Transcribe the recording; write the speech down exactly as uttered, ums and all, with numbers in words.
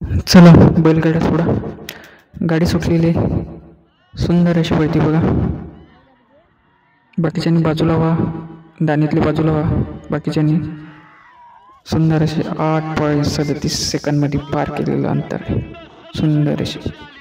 चला बैलगाड्या सोडा. गाडी सुटलेली आहे. सुंदर अशी पळती बघा. बाकीच्यांनी बाजूला व्हा, दाणीतली बाजूला व्हा. बाकीच्यांनी सुंदर असे आठ पॉईंट सदतीस सेकंदमध्ये पार केलेलं अंतर आहे. सुंदर अशी